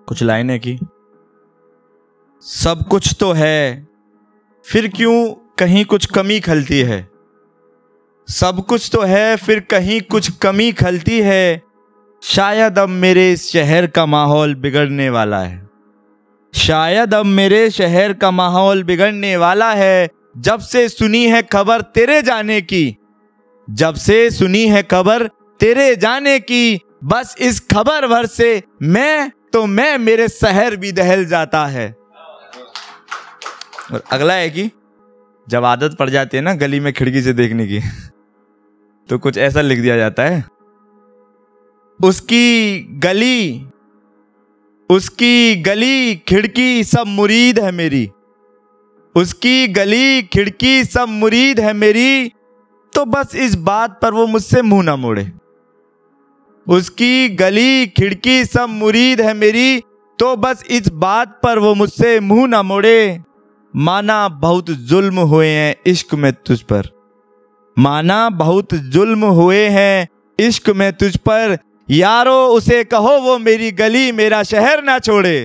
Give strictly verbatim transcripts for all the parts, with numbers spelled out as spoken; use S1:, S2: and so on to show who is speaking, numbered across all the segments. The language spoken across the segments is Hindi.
S1: कुछ लाइनें की। सब कुछ तो है, फिर क्यों कहीं कुछ कमी खलती है। सब कुछ तो है, फिर कहीं कुछ कमी खलती है। शायद अब मेरे इस शहर का माहौल बिगड़ने वाला है। शायद अब मेरे शहर का माहौल बिगड़ने वाला है। जब से सुनी है खबर तेरे जाने की, जब से सुनी है खबर तेरे जाने की, बस इस खबर भर से मैं तो मैं मेरे शहर भी दहल जाता है। और अगला है कि जब आदत पड़ जाती है ना गली में खिड़की से देखने की तो कुछ ऐसा लिख दिया जाता है। उसकी गली उसकी गली खिड़की सब मुरीद है मेरी, उसकी गली खिड़की सब मुरीद है मेरी, तो बस इस बात पर वो मुझसे मुंह ना मोड़े। उसकी गली खिड़की सब मुरीद है मेरी, तो बस इस बात पर वो मुझसे मुंह ना मोड़े। माना बहुत जुल्म हुए हैं इश्क में तुझ पर, माना बहुत जुल्म हुए हैं इश्क में तुझ पर, यारो उसे कहो वो मेरी गली मेरा शहर ना छोड़े।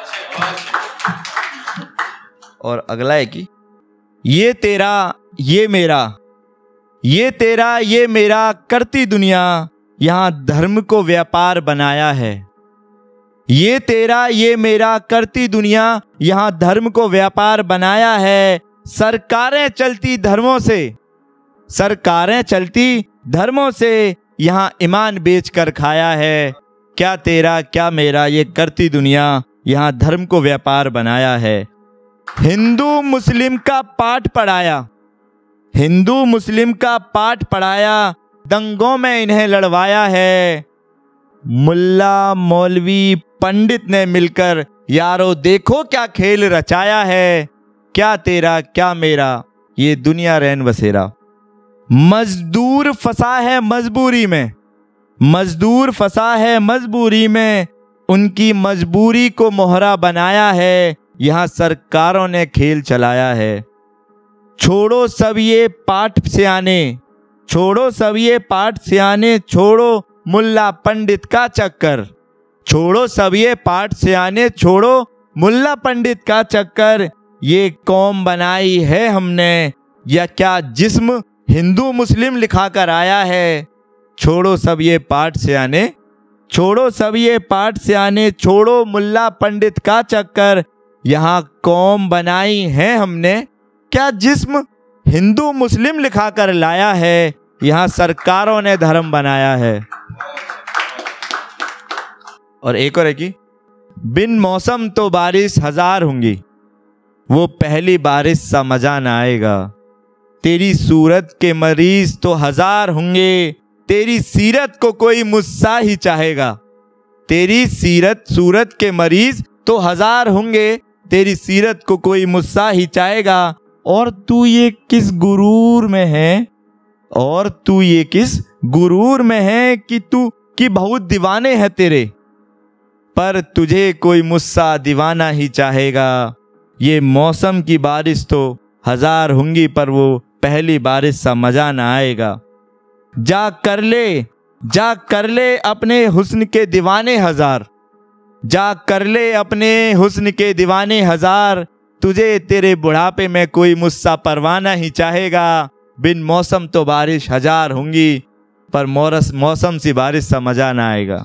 S1: और अगला है कि ये तेरा ये मेरा, ये तेरा ये मेरा करती दुनिया यहां धर्म को व्यापार बनाया है। ये तेरा ये मेरा करती दुनिया यहां धर्म को व्यापार बनाया है। सरकारें चलती धर्मों से, सरकारें चलती धर्मों से, यहां ईमान बेच कर खाया है। क्या तेरा क्या मेरा ये करती दुनिया यहां धर्म को व्यापार बनाया है। हिंदू मुस्लिम का पाठ पढ़ाया, हिंदू मुस्लिम का पाठ पढ़ाया, दंगों में इन्हें लड़वाया है। मुल्ला मौलवी पंडित ने मिलकर यारो देखो क्या खेल रचाया है। क्या तेरा क्या मेरा ये दुनिया रैन बसेरा। मजदूर फंसा है मजबूरी में, मजदूर फंसा है मजबूरी में, उनकी मजबूरी को मोहरा बनाया है। यहां सरकारों ने खेल चलाया है। छोड़ो सब ये पाठ सियाने, छोड़ो सब ये पाठ सियाने, छोड़ो मुल्ला पंडित का चक्कर, छोड़ो सब ये पाठ सियाने, छोड़ो मुल्ला पंडित का चक्कर। ये कौम बनाई है हमने या क्या जिस्म हिंदू मुस्लिम लिखा कर आया है। छोड़ो सब ये पाठ सियाने, छोड़ो सब ये पाठ सियाने, छोड़ो मुल्ला पंडित का चक्कर। यहाँ कौम बनाई है हमने क्या जिस्म हिंदू मुस्लिम लिखा कर लाया है। यहाँ सरकारों ने धर्म बनाया है। और एक और है कि बिन मौसम तो बारिश हजार होंगी, वो पहली बारिश सा मजा ना आएगा। तेरी सूरत के मरीज तो हजार होंगे, तेरी सीरत को कोई मुस्सा ही चाहेगा। तेरी सीरत सूरत के मरीज तो हजार होंगे, तेरी सीरत को कोई मुस्सा ही चाहेगा। और तू ये किस गुरूर में है, और तू ये किस गुरूर में है कि तू कि बहुत दीवाने हैं तेरे, पर तुझे कोई मुस्सा दीवाना ही चाहेगा। ये मौसम की बारिश तो हजार होंगी, पर वो पहली बारिश सा मजा ना आएगा। जा कर ले जा कर ले अपने हुस्न के दीवाने हजार, जा कर ले अपने हुस्न के दीवाने हजार, तुझे तेरे बुढ़ापे में कोई मुस्सा परवाना ही चाहेगा। बिन मौसम तो बारिश हजार होंगी, पर मौरस मौसम सी बारिश सा मजा ना आएगा।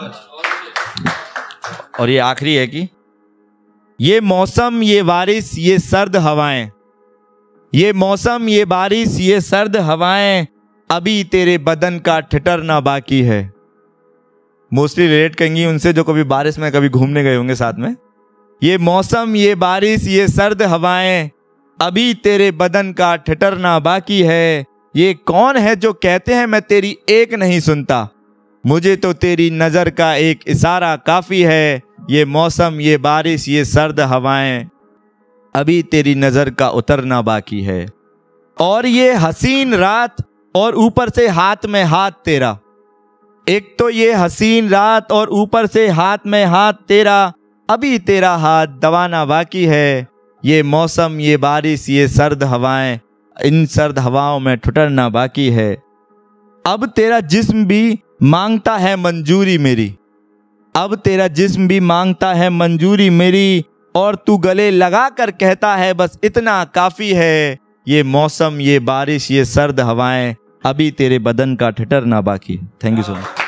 S1: और ये आखिरी है कि ये मौसम ये बारिश ये सर्द हवाएं, ये मौसम ये बारिश ये सर्द हवाएं, अभी तेरे बदन का ठिठरना बाकी है। मोस्टली रिलेट करेंगी उनसे जो कभी बारिश में कभी घूमने गए होंगे साथ में। ये मौसम ये बारिश ये सर्द हवाएं, अभी तेरे बदन का ठिठरना बाकी है। ये कौन है जो कहते हैं मैं तेरी एक नहीं सुनता, मुझे तो तेरी नज़र का एक इशारा काफ़ी है। ये मौसम ये बारिश ये सर्द हवाएं, अभी तेरी नज़र का उतरना बाकी है। और ये हसीन रात और ऊपर से हाथ में हाथ तेरा, एक तो ये हसीन रात और ऊपर से हाथ में हाथ तेरा, अभी तेरा हाथ दबाना बाकी है। ये मौसम ये बारिश ये सर्द हवाएं, इन सर्द हवाओं में ठुठरना बाकी है। अब तेरा जिस्म भी मांगता है मंजूरी मेरी, अब तेरा जिस्म भी मांगता है मंजूरी मेरी, और तू गले लगा कर कहता है बस इतना काफ़ी है। ये मौसम, ये बारिश, ये सर्द हवाएं, अभी तेरे बदन का ठिठरना बाकी है। Thank you so much.